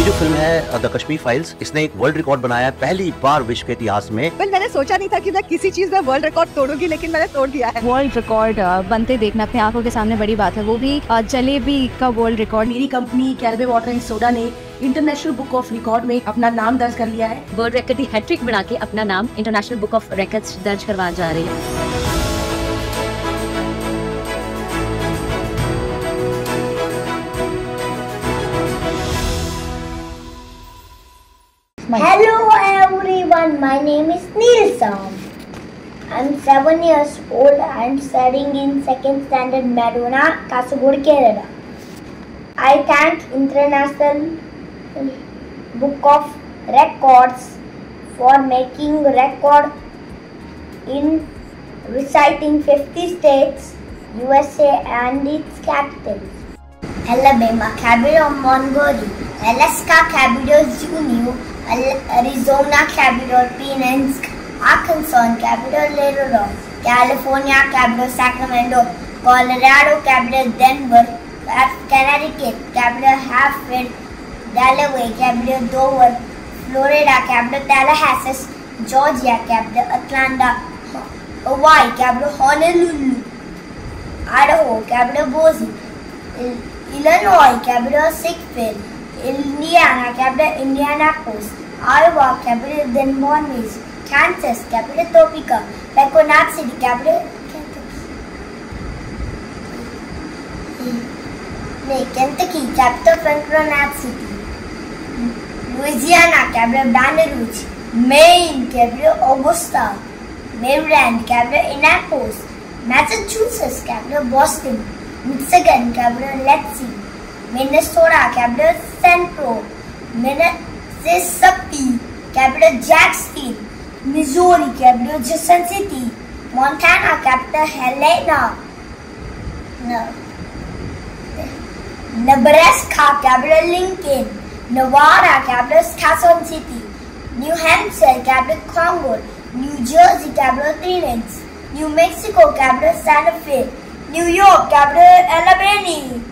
जो फिल्म है the Kashmir files, इसने एक वर्ल्ड रिकॉर्ड बनाया है पहली बार विश्व के इतिहास में। मैंने सोचा नहीं था कि मैं किसी चीज में वर्ल्ड रिकॉर्ड तोड़ूंगी, लेकिन मैंने तोड़ दिया है। वर्ल्ड रिकॉर्ड बनते देखना अपने आंखों के सामने बड़ी बात है, वो भी जलेबी का वर्ल्ड रिकॉर्ड। मेरी कंपनी कैलवे वाटर एंड सोडा ने इंटरनेशनल बुक ऑफ रिकॉर्ड में अपना नाम दर्ज कर लिया है। वर्ल्ड रिकॉर्ड की हैट्रिक बना के अपना नाम इंटरनेशनल बुक ऑफ रिकॉर्ड्स दर्ज करवा जा रही है। Hello everyone, my name is Nilsam. I'm 7 years old and studying in 2nd standard Maduna, Kasaragod, Kerala. I thank International Book of Records for making record in reciting 50 states, USA and its capitals. Alabama, Cabrillo, Montgomery, Alaska, Cabrillo, Juneau, Arizona, Cabrillo, Pinsk, Arkansas, Cabrillo, Laredo, California, Cabrillo, Sacramento, Colorado, Cabrillo, Denver, Connecticut, Cabrillo, Hartford, Delaware, Cabrillo, Dover, Florida, Cabrillo, Tallahassee, Georgia, Cabrillo, Atlanta, Hawaii, Cabrillo, Honolulu, Idaho, Cabrillo, Boise, Illinois, Cabrillo, Siegfried, Indiana, Cabrillo, Indianapolis, Iowa, Cabrillo, Des Moines, Kansas, Cabrillo, Topeka, Pequonat City, Cabrillo, Kentucky, Capital Pequonat City, Louisiana, Cabrillo, Baton Rouge, Maine, Cabrillo, Augusta, Maryland, Cabrillo, Annapolis, Massachusetts, Cabrillo, Boston, Michigan, Cabrillo, Lexington, Minnesota, Cabrillo, Central, Mississippi, Cabrillo, Jackson, Missouri, Cabrillo, Jefferson City, Montana, Cabrillo, Helena, Nebraska, Cabrillo, Lincoln, Nevada, Cabrillo, Carson City, New Hampshire, Cabrillo, Concord, New Jersey, Cabrillo, Phoenix, New Mexico, Cabrillo, Santa Fe, New York, Cabrillo, Albany,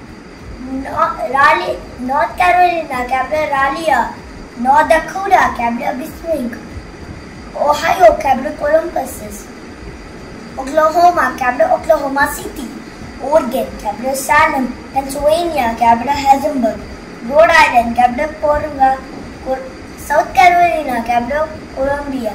North Carolina, Cabrillo, Raleigh, North Dakota, Cabrillo, Bismarck, Ohio, Cabrillo, Columbus, Oklahoma, Cabrillo, Oklahoma City, Oregon, Cabrillo, Salem, Pennsylvania, Cabrillo, Harrisburg, Rhode Island, Cabrillo, Portland, South Carolina, Cabrillo, Columbia,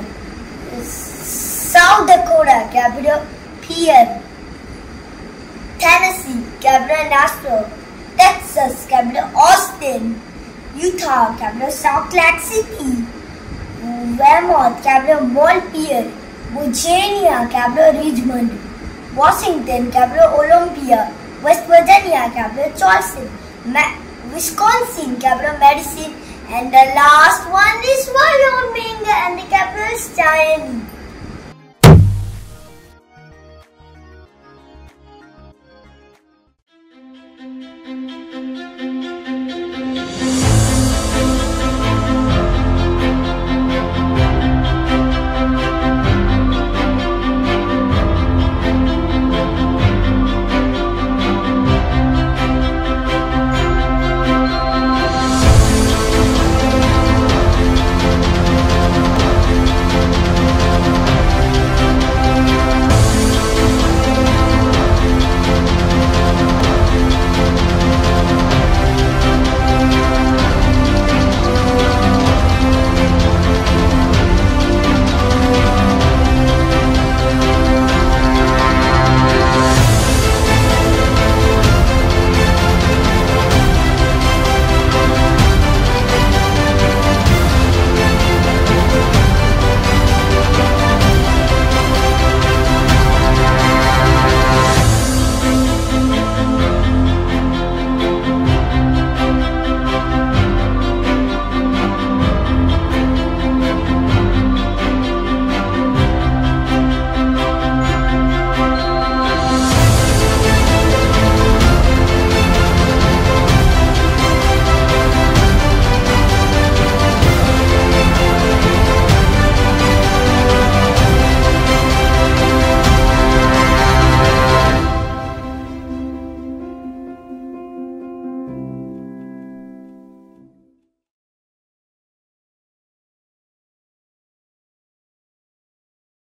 South Dakota, Cabrillo, Pierre, Tennessee, Cabrillo, Nashville, Texas, Cabrillo, Austin, Utah, Cabrillo, Salt Lake City, Vermont, Cabrillo, Montpelier, Virginia, Cabrillo, Richmond, Washington, Cabrillo, Olympia, West Virginia, Cabrillo, Charleston, Wisconsin, Cabrillo, Madison, and the last one is Wyoming, and the capital is Miami.